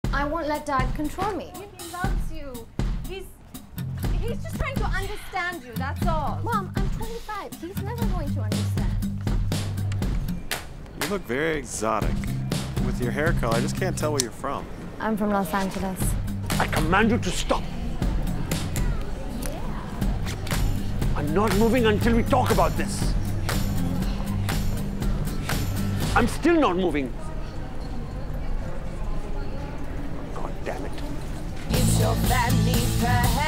I won't let Dad control me. He loves you. He's just trying to understand you, that's all. Mom, I'm 25. He's never going to understand. You look very exotic. With your hair color, I just can't tell where you're from. I'm from Los Angeles. I command you to stop. I'm not moving until we talk about this. I'm still not moving. God damn it. It's your Fanny,